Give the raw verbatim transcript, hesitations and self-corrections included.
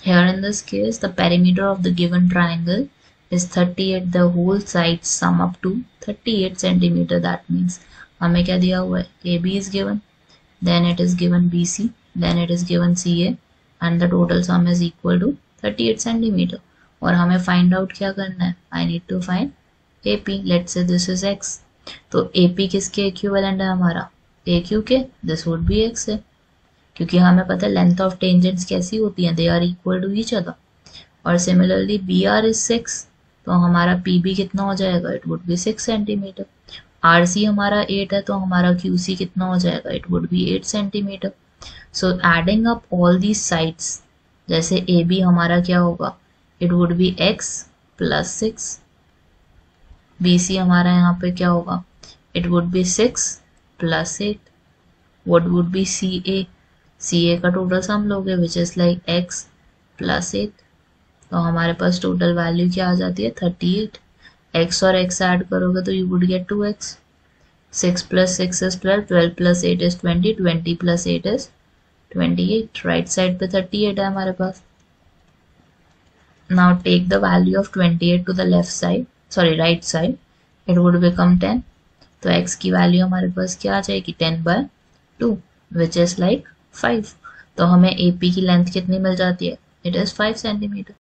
Here in this case, the perimeter of the given triangle is thirty-eight. The whole sides sum up to thirty-eight centimeter. That means हमें क्या दिया हुआ है? A B is given, then it is given B C, then it is given C A, and the total sum is equal to thirty-eight centimeter. और हमें find out क्या करना है? I need to find A P. Let's say this is X. तो A P किसके equivalent है हमारा? A Q के. This would be X है, क्योंकि हमें पता है लेंथ ऑफ टेंजेंट्स कैसी होती हैं, they are equal to each other. और similarly B R is six, तो हमारा पी बी कितना हो जाएगा? It would be six centimetre. R C हमारा एट है, तो हमारा क्यू सी कितना हो जाएगा? It would be eight centimetre. So adding up all these sides, जैसे ए बी हमारा क्या होगा? It would be x plus six. B C हमारा यहाँ पे क्या होगा? It would be six plus eight. What would be C A? C A का टोटल सम लोगे which is like x plus eight, तो हमारे पास टोटल वैल्यू क्या आ जाती है? Thirty eight. एक्स और एक्स ऐड करोगे तो you would get two x. Six plus six is twelve, twelve plus eight is twenty, twenty plus eight is twenty eight. Right side पे थर्टी एट है हमारे पास. Now take the value of twenty eight to the left side, sorry right side, it would become ten. तो x की value हमारे पास क्या आ जाएगी? Ten by two which is like five. तो हमें एपी की लेंथ कितनी मिल जाती है? It is five centimetre.